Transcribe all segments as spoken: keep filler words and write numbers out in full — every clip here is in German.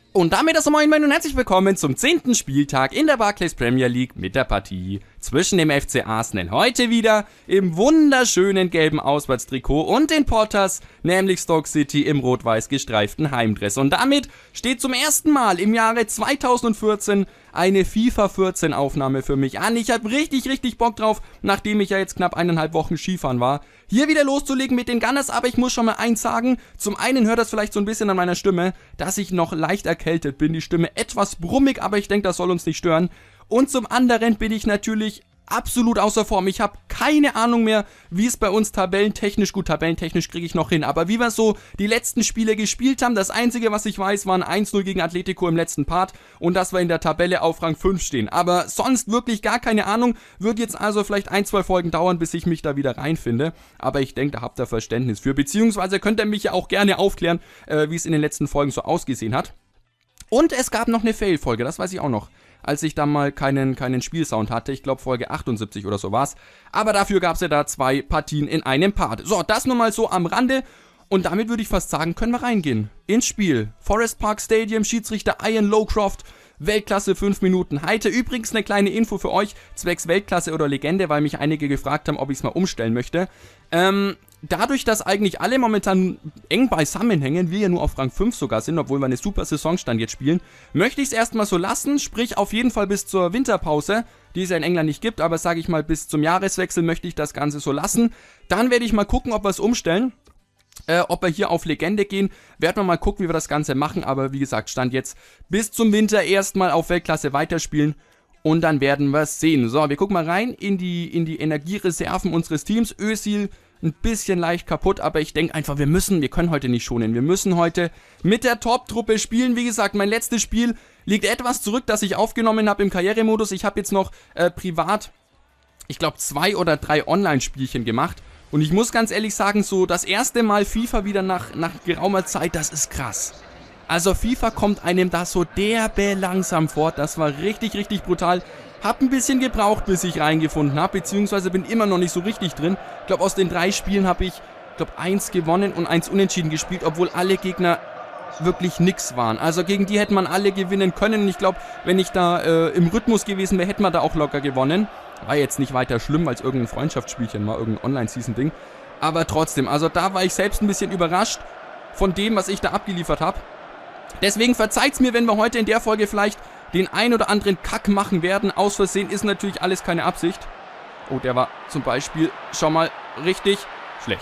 Und damit das Moin Moin und herzlich willkommen zum zehnten Spieltag in der Barclays Premier League mit der Partie zwischen dem F C Arsenal heute wieder im wunderschönen gelben Auswärtstrikot und den Potters, nämlich Stoke City im rot-weiß gestreiften Heimdress. Und damit steht zum ersten Mal im Jahre zweitausendvierzehn eine FIFA vierzehn Aufnahme für mich an. Ich habe richtig, richtig Bock drauf, nachdem ich ja jetzt knapp eineinhalb Wochen Skifahren war, hier wieder loszulegen mit den Gunners. Aber ich muss schon mal eins sagen, zum einen hört das vielleicht so ein bisschen an meiner Stimme, dass ich noch leicht erkältet bin, die Stimme etwas brummig, aber ich denke, das soll uns nicht stören. Und zum anderen bin ich natürlich absolut außer Form. Ich habe keine Ahnung mehr, wie es bei uns tabellentechnisch, gut, tabellentechnisch kriege ich noch hin, aber wie wir so die letzten Spiele gespielt haben, das Einzige, was ich weiß, war ein eins null gegen Atletico im letzten Part und dass wir in der Tabelle auf Rang fünf stehen. Aber sonst wirklich gar keine Ahnung, wird jetzt also vielleicht ein, zwei Folgen dauern, bis ich mich da wieder reinfinde, aber ich denke, da habt ihr Verständnis für, beziehungsweise könnt ihr mich ja auch gerne aufklären, äh, wie es in den letzten Folgen so ausgesehen hat. Und es gab noch eine Fail-Folge, das weiß ich auch noch, als ich dann mal keinen, keinen Spielsound hatte. Ich glaube Folge achtundsiebzig oder so war's. Aber dafür gab es ja da zwei Partien in einem Part. So, das nur mal so am Rande. Und damit würde ich fast sagen, können wir reingehen ins Spiel. Forest Park Stadium, Schiedsrichter Ian Lowcroft, Weltklasse fünf Minuten. Heute übrigens eine kleine Info für euch, zwecks Weltklasse oder Legende, weil mich einige gefragt haben, ob ich es mal umstellen möchte. Ähm... Dadurch, dass eigentlich alle momentan eng beisammen hängen, wir ja nur auf Rang fünf sogar sind, obwohl wir eine super Saisonstand jetzt spielen, möchte ich es erstmal so lassen, sprich auf jeden Fall bis zur Winterpause, die es ja in England nicht gibt, aber sage ich mal bis zum Jahreswechsel möchte ich das Ganze so lassen. Dann werde ich mal gucken, ob wir es umstellen, äh, ob wir hier auf Legende gehen, werden wir mal gucken, wie wir das Ganze machen, aber wie gesagt, Stand jetzt bis zum Winter erstmal auf Weltklasse weiterspielen. Und dann werden wir es sehen. So, wir gucken mal rein in die, in die Energiereserven unseres Teams. Özil ein bisschen leicht kaputt, aber ich denke einfach, wir müssen, wir können heute nicht schonen. Wir müssen heute mit der Top-Truppe spielen. Wie gesagt, mein letztes Spiel liegt etwas zurück, das ich aufgenommen habe im Karrieremodus. Ich habe jetzt noch äh, privat, ich glaube, zwei oder drei Online-Spielchen gemacht. Und ich muss ganz ehrlich sagen, so das erste Mal FIFA wieder nach, nach geraumer Zeit, das ist krass. Also FIFA kommt einem da so derbe langsam vor. Das war richtig, richtig brutal. Hab ein bisschen gebraucht, bis ich reingefunden habe, beziehungsweise bin immer noch nicht so richtig drin. Ich glaube, aus den drei Spielen habe ich, glaube eins gewonnen und eins unentschieden gespielt, obwohl alle Gegner wirklich nix waren. Also gegen die hätte man alle gewinnen können. Und ich glaube, wenn ich da äh, im Rhythmus gewesen wäre, hätte man da auch locker gewonnen. War jetzt nicht weiter schlimm als irgendein Freundschaftsspielchen, mal irgendein Online-Season-Ding. Aber trotzdem, also da war ich selbst ein bisschen überrascht von dem, was ich da abgeliefert habe. Deswegen verzeiht's mir, wenn wir heute in der Folge vielleicht den ein oder anderen Kack machen werden. Aus Versehen ist natürlich alles keine Absicht. Oh, der war zum Beispiel schon mal richtig schlecht.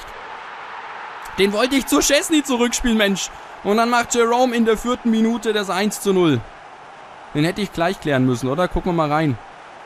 Den wollte ich zu Szczesny zurückspielen, Mensch. Und dann macht Jerome in der vierten Minute das eins zu null. Den hätte ich gleich klären müssen, oder? Gucken wir mal rein.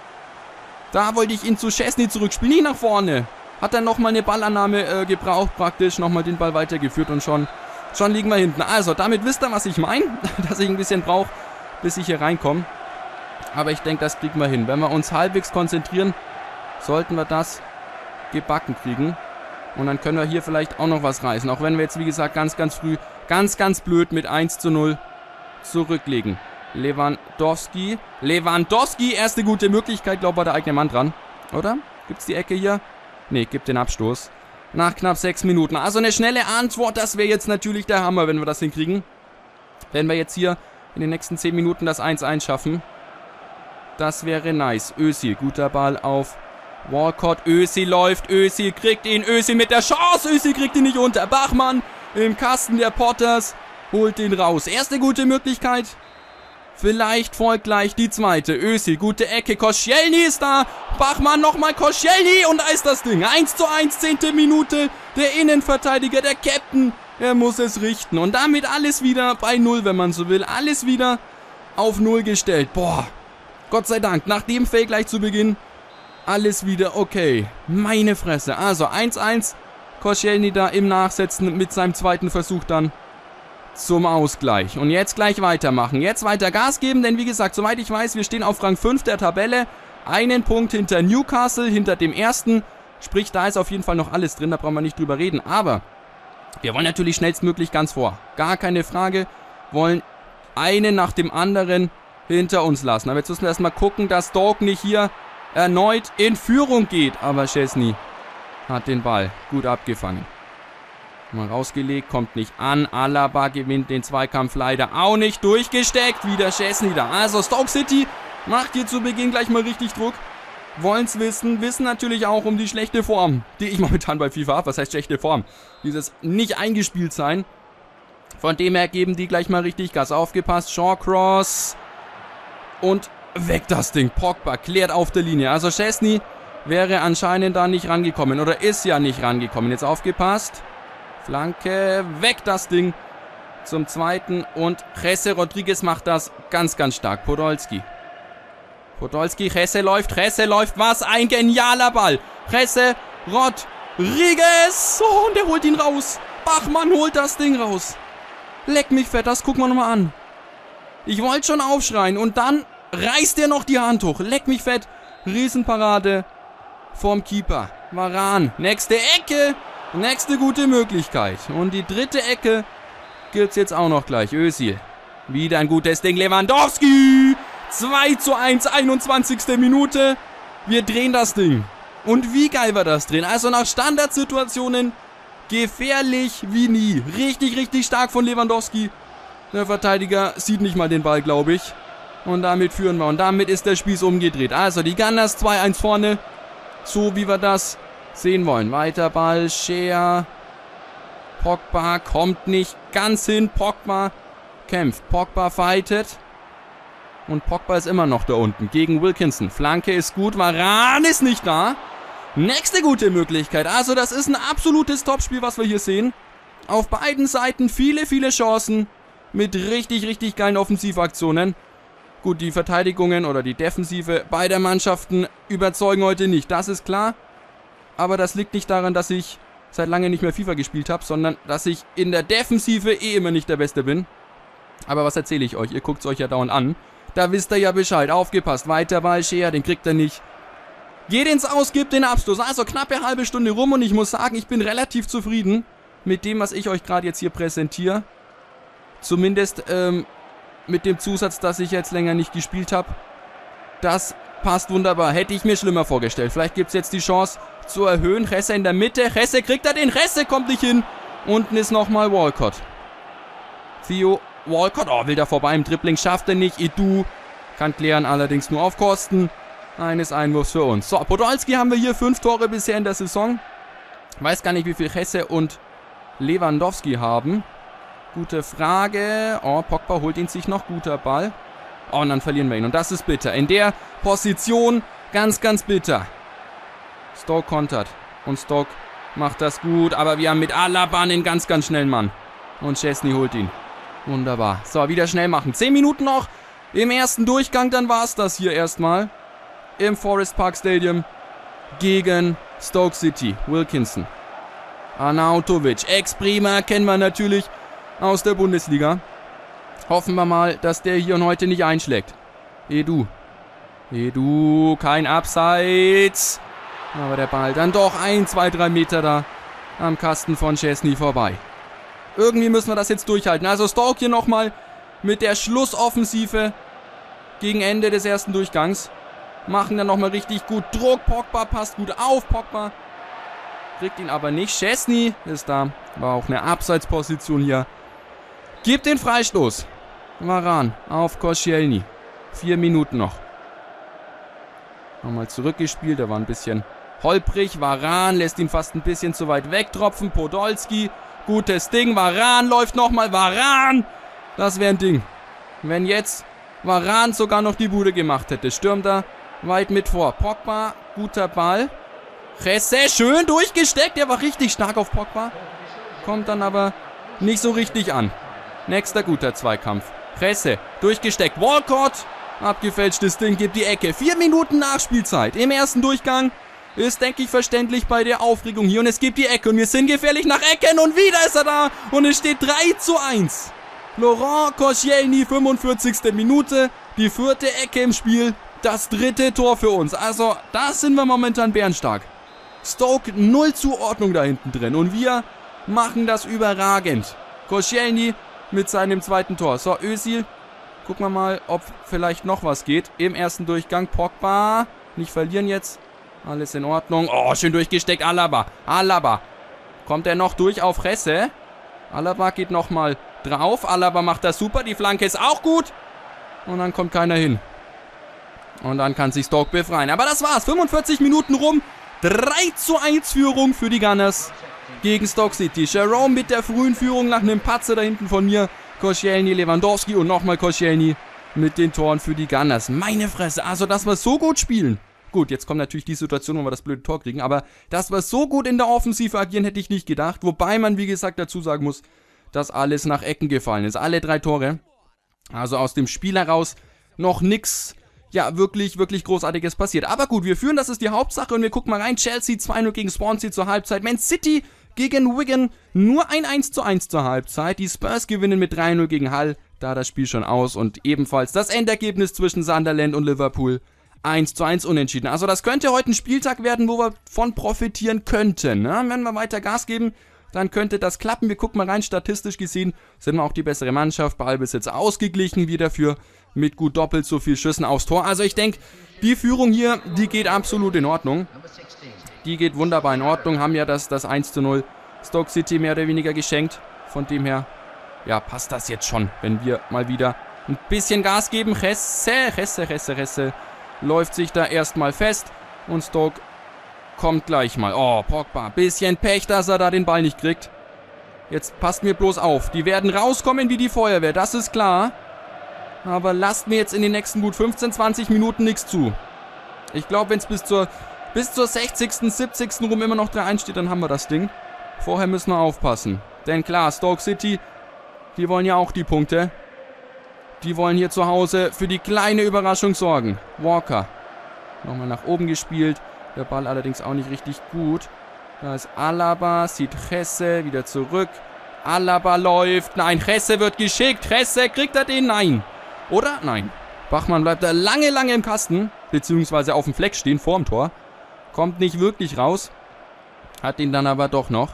Da wollte ich ihn zu Szczesny zurückspielen, nie nach vorne. Hat dann nochmal eine Ballannahme äh, gebraucht, praktisch. Nochmal den Ball weitergeführt und schon, schon liegen wir hinten. Also, damit wisst ihr, was ich meine. Dass ich ein bisschen brauche, bis ich hier reinkomme. Aber ich denke, das kriegen wir hin. Wenn wir uns halbwegs konzentrieren, sollten wir das gebacken kriegen. Und dann können wir hier vielleicht auch noch was reißen. Auch wenn wir jetzt, wie gesagt, ganz, ganz früh, ganz, ganz blöd mit eins zu null zurücklegen. Lewandowski. Lewandowski, erste gute Möglichkeit. Glaube, war der eigene Mann dran. Oder? Gibt's die Ecke hier? Ne, gibt den Abstoß. Nach knapp sechs Minuten. Also eine schnelle Antwort. Das wäre jetzt natürlich der Hammer, wenn wir das hinkriegen. Wenn wir jetzt hier in den nächsten zehn Minuten das eins eins schaffen. Das wäre nice. Özil, guter Ball auf Walcott. Özil läuft. Özil kriegt ihn. Özil mit der Chance. Özil kriegt ihn nicht unter. Bachmann im Kasten der Potters holt den raus. Erste gute Möglichkeit. Vielleicht folgt gleich die zweite. Özil, gute Ecke. Koscielny ist da. Bachmann nochmal Koscielny. Und da ist das Ding. eins zu eins, zehnte Minute. Der Innenverteidiger, der Captain. Er muss es richten. Und damit alles wieder bei Null, wenn man so will. Alles wieder auf Null gestellt. Boah. Gott sei Dank. Nach dem Fail gleich zu Beginn. Alles wieder okay. Meine Fresse. Also eins eins. Koscielny da im Nachsetzen mit seinem zweiten Versuch dann zum Ausgleich. Und jetzt gleich weitermachen. Jetzt weiter Gas geben. Denn wie gesagt, soweit ich weiß, wir stehen auf Rang fünf der Tabelle. Einen Punkt hinter Newcastle, hinter dem ersten. Sprich, da ist auf jeden Fall noch alles drin. Da brauchen wir nicht drüber reden. Aber wir wollen natürlich schnellstmöglich ganz vor. Gar keine Frage. Wollen einen nach dem anderen hinter uns lassen. Aber jetzt müssen wir erstmal gucken, dass Stoke nicht hier erneut in Führung geht. Aber Szczesny hat den Ball gut abgefangen. Mal rausgelegt, kommt nicht an. Alaba gewinnt den Zweikampf leider auch nicht. Durchgesteckt, wieder Szczesny da. Also Stoke City macht hier zu Beginn gleich mal richtig Druck. Wollen's wissen, wissen natürlich auch um die schlechte Form, die ich momentan bei FIFA habe. Was heißt schlechte Form? Dieses nicht eingespielt sein. Von dem her geben die gleich mal richtig Gas. Aufgepasst, Shawcross. Und weg das Ding. Pogba klärt auf der Linie. Also Szczesny wäre anscheinend da nicht rangekommen. Oder ist ja nicht rangekommen. Jetzt aufgepasst. Flanke, weg das Ding zum zweiten und Jesse Rodriguez macht das ganz, ganz stark. Podolski. Podolski, Jesse läuft, Jesse läuft, was ein genialer Ball. Jesse Rodriguez, oh, und der holt ihn raus. Bachmann holt das Ding raus. Leck mich fett, das gucken wir nochmal an. Ich wollte schon aufschreien und dann reißt er noch die Hand hoch. Leck mich fett, Riesenparade vom Keeper. Varane, nächste Ecke. Nächste gute Möglichkeit. Und die dritte Ecke gibt's jetzt auch noch gleich. Özil. Wieder ein gutes Ding. Lewandowski. zwei zu eins, einundzwanzigste Minute. Wir drehen das Ding. Und wie geil war das drehen. Also nach Standardsituationen gefährlich wie nie. Richtig, richtig stark von Lewandowski. Der Verteidiger sieht nicht mal den Ball, glaube ich. Und damit führen wir. Und damit ist der Spieß umgedreht. Also die Gunners zwei eins vorne. So wie wir das sehen wollen. Weiter Ball, Scheer. Pogba kommt nicht ganz hin. Pogba kämpft. Pogba fightet. Und Pogba ist immer noch da unten. Gegen Wilkinson. Flanke ist gut. Varane ist nicht da. Nächste gute Möglichkeit. Also das ist ein absolutes Topspiel, was wir hier sehen. Auf beiden Seiten viele, viele Chancen. Mit richtig, richtig geilen Offensivaktionen. Gut, die Verteidigungen oder die Defensive beider Mannschaften überzeugen heute nicht. Das ist klar. Aber das liegt nicht daran, dass ich seit lange nicht mehr FIFA gespielt habe, sondern dass ich in der Defensive eh immer nicht der Beste bin. Aber was erzähle ich euch? Ihr guckt es euch ja dauernd an. Da wisst ihr ja Bescheid. Aufgepasst. Weiter Ball, Scheer, den kriegt er nicht. Geht ins Aus, gibt den Abstoß. Also knappe halbe Stunde rum und ich muss sagen, ich bin relativ zufrieden mit dem, was ich euch gerade jetzt hier präsentiere. Zumindest ähm, mit dem Zusatz, dass ich jetzt länger nicht gespielt habe. Das passt wunderbar. Hätte ich mir schlimmer vorgestellt. Vielleicht gibt es jetzt die Chance zu erhöhen. Jesse in der Mitte. Jesse kriegt er den. Jesse kommt nicht hin. Unten ist nochmal Walcott. Theo Walcott. Oh, will da vorbei im Dribbling. Schafft er nicht. Edu kann klären. Allerdings nur auf Kosten eines Einwurfs für uns. So, Podolski haben wir hier. Fünf Tore bisher in der Saison. Weiß gar nicht, wie viel Jesse und Lewandowski haben. Gute Frage. Oh, Pogba holt ihn sich noch. Guter Ball. Oh, und dann verlieren wir ihn. Und das ist bitter. In der Position ganz, ganz bitter. Stoke kontert. Und Stoke macht das gut. Aber wir haben mit Alaba einen ganz, ganz schnellen Mann. Und Szczesny holt ihn. Wunderbar. So, wieder schnell machen. Zehn Minuten noch im ersten Durchgang. Dann war es das hier erstmal. Im Forest Park Stadium gegen Stoke City. Wilkinson. Arnautovic. Ex-Prima kennen wir natürlich aus der Bundesliga. Hoffen wir mal, dass der hier und heute nicht einschlägt. Edu. Edu, kein Abseits. Aber der Ball dann doch ein, zwei, drei Meter da am Kasten von Szczesny vorbei. Irgendwie müssen wir das jetzt durchhalten. Also Stoke hier nochmal mit der Schlussoffensive gegen Ende des ersten Durchgangs. Machen dann nochmal richtig gut Druck. Pogba passt gut auf. Pogba kriegt ihn aber nicht. Szczesny ist da. War auch eine Abseitsposition hier. Gibt den Freistoß. Varane auf Koscielny. Vier Minuten noch. Nochmal zurückgespielt. Der war ein bisschen holprig. Varane lässt ihn fast ein bisschen zu weit wegtropfen. Podolski. Gutes Ding. Varane läuft nochmal. Varane. Das wäre ein Ding. Wenn jetzt Varane sogar noch die Bude gemacht hätte. Stürmt er weit mit vor. Pogba. Guter Ball. Jesse. Schön durchgesteckt. Der war richtig stark auf Pogba. Kommt dann aber nicht so richtig an. Nächster guter Zweikampf. Jesse, durchgesteckt. Walcott, abgefälschtes Ding, gibt die Ecke. Vier Minuten Nachspielzeit im ersten Durchgang. Ist, denke ich, verständlich bei der Aufregung hier. Und es gibt die Ecke. Und wir sind gefährlich nach Ecken. Und wieder ist er da. Und es steht drei zu eins. Laurent Koscielny, fünfundvierzigste Minute. Die vierte Ecke im Spiel. Das dritte Tor für uns. Also, da sind wir momentan bärenstark. Stoke, null Zuordnung da hinten drin. Und wir machen das überragend. Koscielny mit seinem zweiten Tor. So, Özil. Gucken wir mal, ob vielleicht noch was geht. Im ersten Durchgang. Pogba. Nicht verlieren jetzt. Alles in Ordnung. Oh, schön durchgesteckt. Alaba. Alaba. Kommt er noch durch auf Resse. Alaba geht nochmal drauf. Alaba macht das super. Die Flanke ist auch gut. Und dann kommt keiner hin. Und dann kann sich Stoke befreien. Aber das war's. fünfundvierzig Minuten rum. drei zu eins Führung für die Gunners gegen Stoke City. Jerome mit der frühen Führung nach einem Patzer da hinten von mir. Koscielny, Lewandowski und nochmal Koscielny mit den Toren für die Gunners. Meine Fresse, also dass wir so gut spielen. Gut, jetzt kommt natürlich die Situation, wo wir das blöde Tor kriegen. Aber dass wir so gut in der Offensive agieren, hätte ich nicht gedacht. Wobei man, wie gesagt, dazu sagen muss, dass alles nach Ecken gefallen ist. Alle drei Tore. Also aus dem Spiel heraus noch nix, ja, wirklich, wirklich Großartiges passiert. Aber gut, wir führen, das ist die Hauptsache. Und wir gucken mal rein. Chelsea zwei null gegen Swansea zur Halbzeit. Man City gegen Wigan nur ein eins zu eins zur Halbzeit. Die Spurs gewinnen mit drei null gegen Hull. Da das Spiel schon aus. Und ebenfalls das Endergebnis zwischen Sunderland und Liverpool. eins zu eins unentschieden. Also das könnte heute ein Spieltag werden, wo wir von profitieren könnten. Ne? Wenn wir weiter Gas geben, dann könnte das klappen. Wir gucken mal rein, statistisch gesehen sind wir auch die bessere Mannschaft. Ballbesitz ausgeglichen, wir dafür mit gut doppelt so viel Schüssen aufs Tor. Also ich denke, die Führung hier, die geht absolut in Ordnung. Die geht wunderbar in Ordnung. Haben ja das, das eins zu null Stoke City mehr oder weniger geschenkt. Von dem her, ja, passt das jetzt schon, wenn wir mal wieder ein bisschen Gas geben. Resse, Resse, Resse, Resse. Läuft sich da erstmal fest. Und Stoke kommt gleich mal. Oh, Pogba. Bisschen Pech, dass er da den Ball nicht kriegt. Jetzt passt mir bloß auf. Die werden rauskommen wie die Feuerwehr. Das ist klar. Aber lasst mir jetzt in den nächsten gut fünfzehn, zwanzig Minuten nichts zu. Ich glaube, wenn es bis zur, bis zur sechzigsten, siebzigsten rum immer noch drei eins steht, dann haben wir das Ding. Vorher müssen wir aufpassen. Denn klar, Stoke City, die wollen ja auch die Punkte. Die wollen hier zu Hause für die kleine Überraschung sorgen. Walker. Nochmal nach oben gespielt. Der Ball allerdings auch nicht richtig gut. Da ist Alaba. Sieht Resse wieder zurück. Alaba läuft. Nein, Resse wird geschickt. Resse, kriegt er den? Nein. Oder? Nein. Bachmann bleibt da lange, lange im Kasten. Beziehungsweise auf dem Fleck stehen, vorm Tor. Kommt nicht wirklich raus. Hat ihn dann aber doch noch.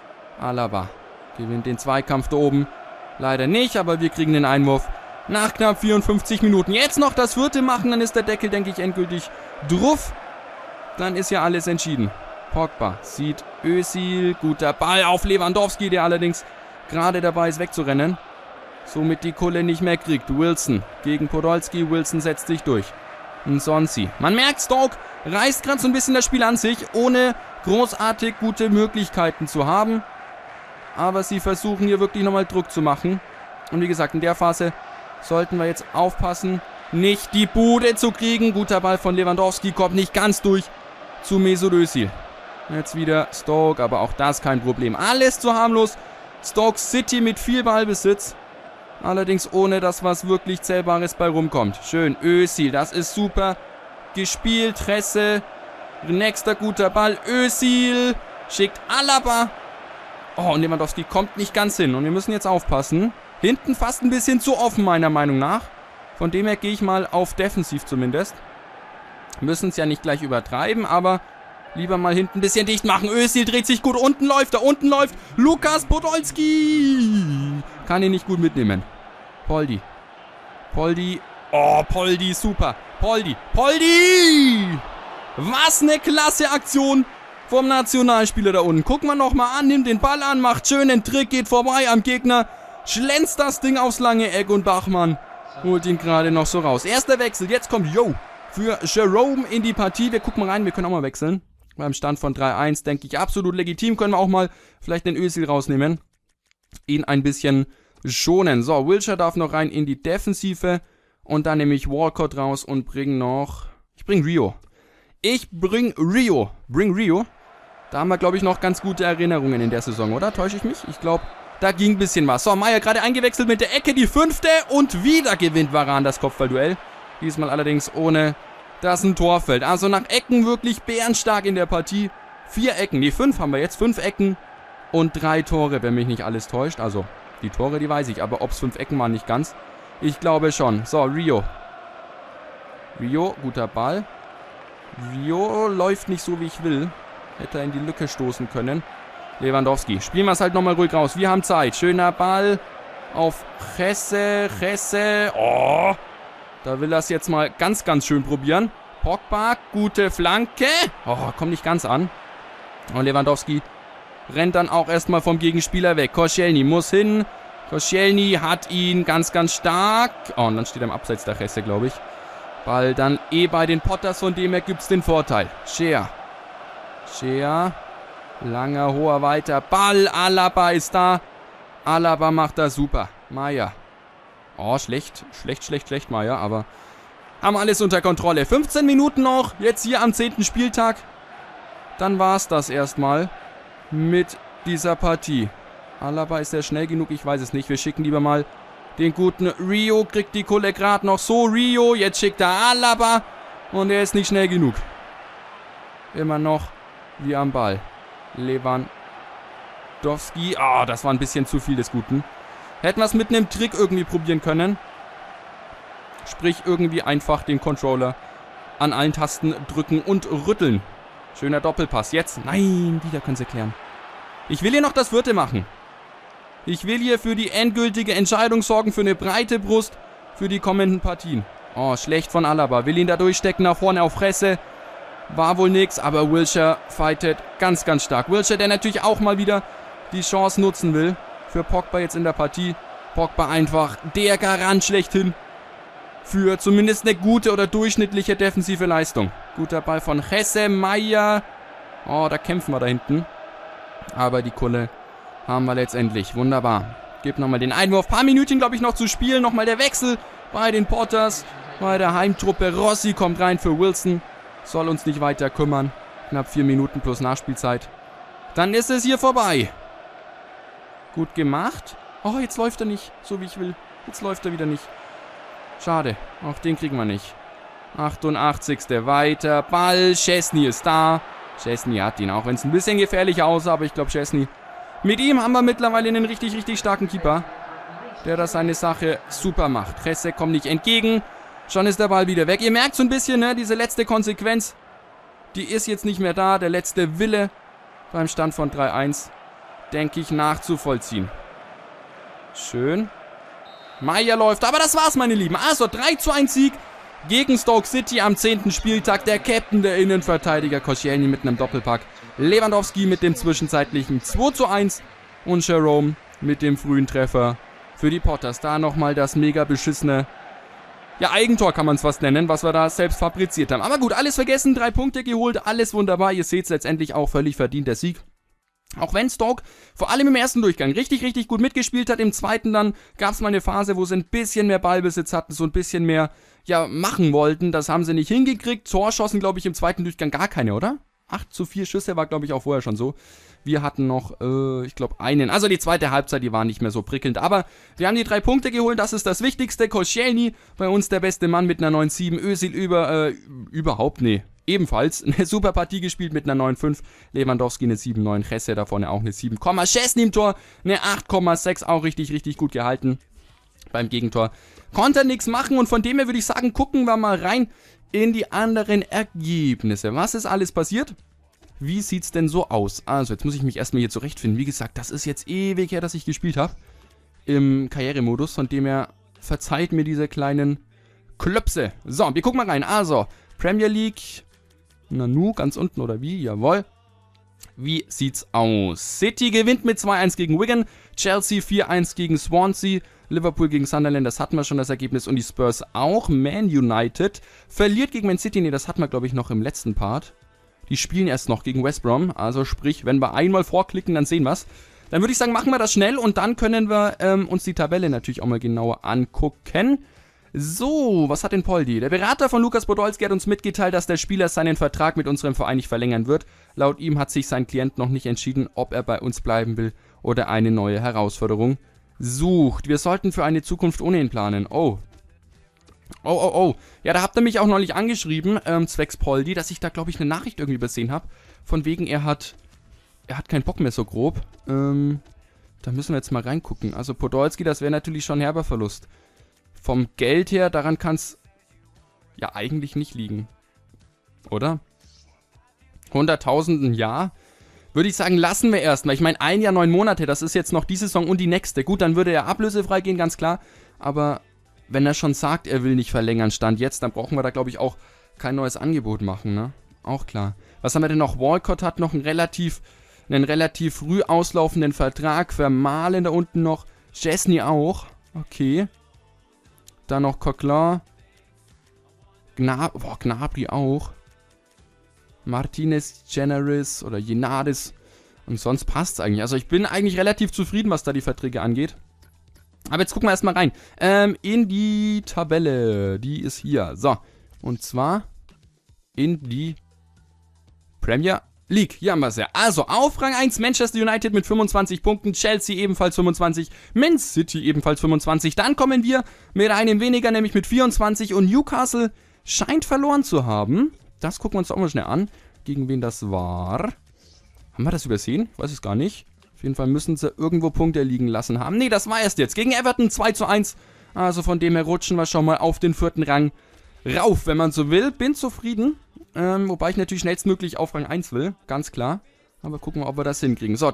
Alaba gewinnt den Zweikampf da oben. Leider nicht, aber wir kriegen den Einwurf. Nach knapp vierundfünfzig Minuten. Jetzt noch das vierte machen, dann ist der Deckel, denke ich, endgültig drauf. Dann ist ja alles entschieden. Pogba sieht Özil. Guter Ball auf Lewandowski, der allerdings gerade dabei ist wegzurennen. Somit die Kulle nicht mehr kriegt. Wilson gegen Podolski. Wilson setzt sich durch. Nsonsi. Man merkt, Stoke reißt gerade so ein bisschen das Spiel an sich, ohne großartig gute Möglichkeiten zu haben. Aber sie versuchen hier wirklich nochmal Druck zu machen. Und wie gesagt, in der Phase sollten wir jetzt aufpassen, nicht die Bude zu kriegen. Guter Ball von Lewandowski, kommt nicht ganz durch zu Mesut Özil. Jetzt wieder Stoke, aber auch das kein Problem. Alles zu harmlos. Stoke City mit viel Ballbesitz. Allerdings ohne, dass was wirklich Zählbares bei rumkommt. Schön, Özil, das ist super gespielt. Resse, nächster guter Ball. Özil schickt Alaba. Oh, und Lewandowski kommt nicht ganz hin. Und wir müssen jetzt aufpassen. Hinten fast ein bisschen zu offen, meiner Meinung nach. Von dem her gehe ich mal auf defensiv zumindest. Müssen es ja nicht gleich übertreiben, aber lieber mal hinten ein bisschen dicht machen. Özil dreht sich gut. Unten läuft er. Unten läuft Lukas Podolski. Kann ihn nicht gut mitnehmen. Poldi. Poldi. Oh, Poldi, super. Poldi. Poldi! Was eine klasse Aktion vom Nationalspieler da unten. Gucken wir nochmal an. Nimmt den Ball an, macht schönen Trick, geht vorbei am Gegner. Schlänzt das Ding aufs lange Eck und Bachmann holt ihn gerade noch so raus. Erster Wechsel. Jetzt kommt Yo für Jerome in die Partie. Wir gucken mal rein. Wir können auch mal wechseln. Beim Stand von drei eins denke ich absolut legitim. Können wir auch mal vielleicht den Özil rausnehmen. Ihn ein bisschen schonen. So, Wilshere darf noch rein in die Defensive. Und dann nehme ich Walcott raus und bringe noch... Ich bringe Rio. Ich bring Rio. Bring Rio. Da haben wir, glaube ich, noch ganz gute Erinnerungen in der Saison, oder? Täusche ich mich? Ich glaube, da ging ein bisschen was. So, Meier gerade eingewechselt mit der Ecke, die fünfte. Und wieder gewinnt Varane das Kopfballduell. Diesmal allerdings ohne, dass ein Tor fällt. Also nach Ecken wirklich bärenstark in der Partie. Vier Ecken, nee, fünf haben wir jetzt. Fünf Ecken und drei Tore, wenn mich nicht alles täuscht. Also, die Tore, die weiß ich. Aber ob es fünf Ecken waren, nicht ganz. Ich glaube schon. So, Rio. Rio, guter Ball. Rio läuft nicht so, wie ich will. Hätte er in die Lücke stoßen können. Lewandowski. Spielen wir es halt nochmal ruhig raus. Wir haben Zeit. Schöner Ball auf Resse. Resse. Oh. Da will er es jetzt mal ganz, ganz schön probieren. Pogba. Gute Flanke. Oh, kommt nicht ganz an. Und Lewandowski rennt dann auch erstmal vom Gegenspieler weg. Koscielny muss hin. Koscielny hat ihn ganz, ganz stark. Oh, und dann steht er im Abseits der Reste, glaube ich. Ball dann eh bei den Potters, von dem her gibt es den Vorteil. Scheer. Scheer. Langer, hoher, weiter Ball. Alaba ist da. Alaba macht das super. Meier. Oh, schlecht. Schlecht, schlecht, schlecht, Meier. Aber haben alles unter Kontrolle. fünfzehn Minuten noch. Jetzt hier am zehnten Spieltag. Dann war es das erstmal mit dieser Partie. Alaba ist er schnell genug? Ich weiß es nicht. Wir schicken lieber mal den guten Rio. Kriegt die Kulle gerade noch so. Rio, jetzt schickt er Alaba. Und er ist nicht schnell genug. Immer noch wie am Ball. Lewandowski. Ah, oh, das war ein bisschen zu viel des Guten. Hätten wir es mit einem Trick irgendwie probieren können. Sprich, irgendwie einfach den Controller an allen Tasten drücken und rütteln. Schöner Doppelpass. Jetzt. Nein, wieder können sie klären. Ich will hier noch das vierte machen. Ich will hier für die endgültige Entscheidung sorgen, für eine breite Brust, für die kommenden Partien. Oh, schlecht von Alaba. Will ihn da durchstecken, nach vorne auf Fresse. War wohl nix, aber Wilshere fightet ganz, ganz stark. Wilshere, der natürlich auch mal wieder die Chance nutzen will. Für Pogba jetzt in der Partie. Pogba einfach der Garant schlechthin für zumindest eine gute oder durchschnittliche defensive Leistung. Guter Ball von Jesse Meier. Oh, da kämpfen wir da hinten. Aber die Kulle haben wir letztendlich. Wunderbar. Gibt nochmal den Einwurf. Paar Minütchen, glaube ich, noch zu spielen. Nochmal der Wechsel bei den Potters. Bei der Heimtruppe. Rossi kommt rein für Wilson. Soll uns nicht weiter kümmern. Knapp vier Minuten plus Nachspielzeit. Dann ist es hier vorbei. Gut gemacht. Oh, jetzt läuft er nicht, so wie ich will. Jetzt läuft er wieder nicht. Schade. Auch den kriegen wir nicht. achtundachtzigste Weiter. Ball. Szczesny ist da. Szczesny hat ihn, auch wenn es ein bisschen gefährlich aussah. Aber ich glaube, Szczesny. Mit ihm haben wir mittlerweile einen richtig, richtig starken Keeper. Der das seine Sache super macht. Presse kommt nicht entgegen. Schon ist der Ball wieder weg. Ihr merkt so ein bisschen, ne, diese letzte Konsequenz. Die ist jetzt nicht mehr da. Der letzte Wille beim Stand von drei eins, denke ich, nachzuvollziehen. Schön. Meier läuft, aber das war's, meine Lieben. Also drei zu eins Sieg gegen Stoke City am zehnten Spieltag. Der Captain der Innenverteidiger Koscielny mit einem Doppelpack. Lewandowski mit dem zwischenzeitlichen zwei zu eins. Und Jerome mit dem frühen Treffer für die Potters. Da nochmal das mega beschissene, ja, Eigentor kann man es fast nennen, was wir da selbst fabriziert haben. Aber gut, alles vergessen, drei Punkte geholt, alles wunderbar. Ihr seht es letztendlich auch völlig verdient, der Sieg. Auch wenn Stoke vor allem im ersten Durchgang richtig, richtig gut mitgespielt hat. Im zweiten dann gab es mal eine Phase, wo sie ein bisschen mehr Ballbesitz hatten, so ein bisschen mehr, ja, machen wollten. Das haben sie nicht hingekriegt. Torschossen, glaube ich, im zweiten Durchgang gar keine, oder? acht zu vier Schüsse war, glaube ich, auch vorher schon so. Wir hatten noch, äh, ich glaube, einen. Also die zweite Halbzeit, die war nicht mehr so prickelnd. Aber wir haben die drei Punkte geholt, das ist das Wichtigste. Koscielny, bei uns der beste Mann mit einer neun sieben. Özil über, äh, überhaupt, nee. Ebenfalls eine super Partie gespielt mit einer neun fünf. Lewandowski eine sieben neun. Jesse da vorne auch eine sieben. Szczesny im Tor eine acht Komma sechs. Auch richtig, richtig gut gehalten. Beim Gegentor konnte er nichts machen. Und von dem her würde ich sagen, gucken wir mal rein in die anderen Ergebnisse. Was ist alles passiert? Wie sieht's denn so aus? Also, jetzt muss ich mich erstmal hier zurechtfinden. Wie gesagt, das ist jetzt ewig her, dass ich gespielt habe. Im Karrieremodus. Von dem her verzeiht mir diese kleinen Klöpse. So, wir gucken mal rein. Also, Premier League. Nanu, ganz unten oder wie? Jawohl. Wie sieht's aus? City gewinnt mit zwei eins gegen Wigan. Chelsea vier eins gegen Swansea. Liverpool gegen Sunderland, das hatten wir schon, das Ergebnis. Und die Spurs auch. Man United verliert gegen Man City. Ne, das hatten wir, glaube ich, noch im letzten Part. Die spielen erst noch gegen West Brom. Also sprich, wenn wir einmal vorklicken, dann sehen wir es. Dann würde ich sagen, machen wir das schnell. Und dann können wir ähm, uns die Tabelle natürlich auch mal genauer angucken. So, was hat denn Poldi? Der Berater von Lukas Podolski hat uns mitgeteilt, dass der Spieler seinen Vertrag mit unserem Verein nicht verlängern wird. Laut ihm hat sich sein Klient noch nicht entschieden, ob er bei uns bleiben will oder eine neue Herausforderung sucht. Wir sollten für eine Zukunft ohne ihn planen. Oh. Oh, oh, oh. Ja, da habt ihr mich auch neulich angeschrieben, ähm, zwecks Poldi, dass ich da, glaube ich, eine Nachricht irgendwie übersehen habe. Von wegen, er hat, er hat keinen Bock mehr so grob. Ähm, da müssen wir jetzt mal reingucken. Also Podolski, das wäre natürlich schon ein herber Verlust. Vom Geld her, daran kann es ja eigentlich nicht liegen. Oder? hunderttausend ein Jahr? Würde ich sagen, lassen wir erstmal. Ich meine, ein Jahr, neun Monate, das ist jetzt noch die Saison und die nächste. Gut, dann würde er ablösefrei gehen, ganz klar. Aber wenn er schon sagt, er will nicht verlängern, Stand jetzt, dann brauchen wir da, glaube ich, auch kein neues Angebot machen, ne? Auch klar. Was haben wir denn noch? Walcott hat noch einen relativ einen relativ früh auslaufenden Vertrag. Vermahlen da unten noch. Szczesny auch. Okay. Dann noch Coquelin. Gnab Boah, Gnabry auch. Martinez, Generis oder Jenadis. Und sonst passt es eigentlich. Also ich bin eigentlich relativ zufrieden, was da die Verträge angeht. Aber jetzt gucken wir erstmal rein. Ähm, in die Tabelle. Die ist hier. So. Und zwar in die Premier League. Hier haben wir es ja. Also auf Rang eins Manchester United mit fünfundzwanzig Punkten. Chelsea ebenfalls fünfundzwanzig. Man City ebenfalls fünfundzwanzig. Dann kommen wir mit einem weniger, nämlich mit vierundzwanzig. Und Newcastle scheint verloren zu haben. Das gucken wir uns auch mal schnell an. Gegen wen das war. Haben wir das übersehen? Ich weiß es gar nicht. Auf jeden Fall müssen sie irgendwo Punkte liegen lassen haben. Nee, das war erst jetzt. Gegen Everton zwei zu eins. Also von dem her rutschen wir schon mal auf den vierten Rang rauf, wenn man so will. Bin zufrieden. Ähm, wobei ich natürlich schnellstmöglich auf Rang eins will. Ganz klar. Aber gucken wir, ob wir das hinkriegen. So,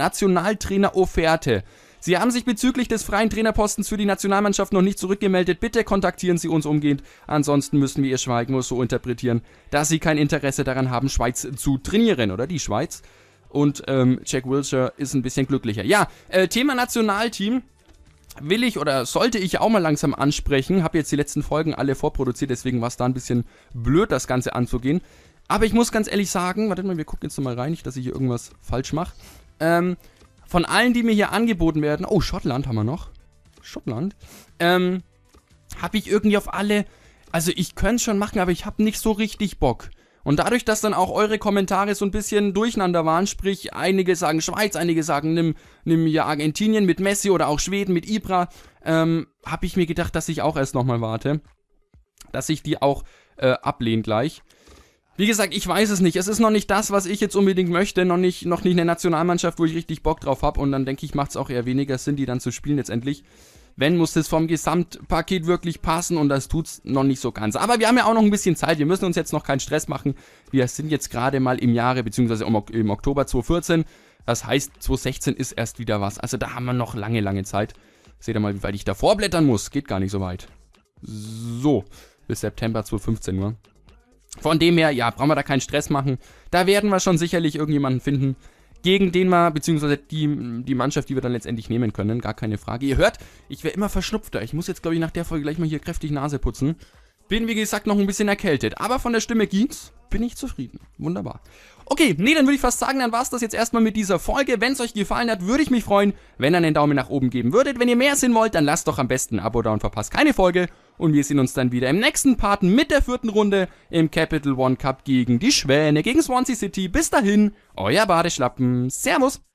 Nationaltrainer-Offerte. Sie haben sich bezüglich des freien Trainerpostens für die Nationalmannschaft noch nicht zurückgemeldet. Bitte kontaktieren Sie uns umgehend. Ansonsten müssen wir Ihr Schweigen nur so interpretieren, dass Sie kein Interesse daran haben, Schweiz zu trainieren. Oder die Schweiz. Und ähm, Jack Wilshere ist ein bisschen glücklicher. Ja, äh, Thema Nationalteam will ich oder sollte ich auch mal langsam ansprechen. Habe jetzt die letzten Folgen alle vorproduziert, deswegen war es da ein bisschen blöd, das Ganze anzugehen. Aber ich muss ganz ehrlich sagen, wartet mal, wir gucken jetzt nochmal rein, nicht, dass ich hier irgendwas falsch mache. Ähm, von allen, die mir hier angeboten werden, oh, Schottland haben wir noch. Schottland. Ähm, habe ich irgendwie auf alle, also ich könnte es schon machen, aber ich habe nicht so richtig Bock. Und dadurch, dass dann auch eure Kommentare so ein bisschen durcheinander waren, sprich, einige sagen Schweiz, einige sagen, nimm, nimm ja Argentinien mit Messi oder auch Schweden mit Ibra, ähm, habe ich mir gedacht, dass ich auch erst nochmal warte. Dass ich die auch äh, ablehne gleich. Wie gesagt, ich weiß es nicht. Es ist noch nicht das, was ich jetzt unbedingt möchte. Noch nicht, noch nicht eine Nationalmannschaft, wo ich richtig Bock drauf habe. Und dann denke ich, macht es auch eher weniger Sinn, die dann zu spielen letztendlich. Wenn, muss es vom Gesamtpaket wirklich passen und das tut's noch nicht so ganz. Aber wir haben ja auch noch ein bisschen Zeit, wir müssen uns jetzt noch keinen Stress machen. Wir sind jetzt gerade mal im Jahre, beziehungsweise im Oktober zweitausendvierzehn. Das heißt, zweitausendsechzehn ist erst wieder was. Also da haben wir noch lange, lange Zeit. Seht ihr mal, wie weit ich da vorblättern muss. Geht gar nicht so weit. So, bis September zweitausendfünfzehn nur. Von dem her, ja, brauchen wir da keinen Stress machen. Da werden wir schon sicherlich irgendjemanden finden, gegen den wir, beziehungsweise die, die Mannschaft, die wir dann letztendlich nehmen können, gar keine Frage. Ihr hört, ich wäre immer verschnupfter. Ich muss jetzt, glaube ich, nach der Folge gleich mal hier kräftig Nase putzen. Bin, wie gesagt, noch ein bisschen erkältet. Aber von der Stimme ging's. Bin ich zufrieden. Wunderbar. Okay, nee, dann würde ich fast sagen, dann war's das jetzt erstmal mit dieser Folge. Wenn es euch gefallen hat, würde ich mich freuen, wenn ihr einen Daumen nach oben geben würdet. Wenn ihr mehr sehen wollt, dann lasst doch am besten ein Abo da und verpasst keine Folge. Und wir sehen uns dann wieder im nächsten Part mit der vierten Runde im Capital One Cup gegen die Schwäne, gegen Swansea City. Bis dahin, euer Badeschlappen. Servus.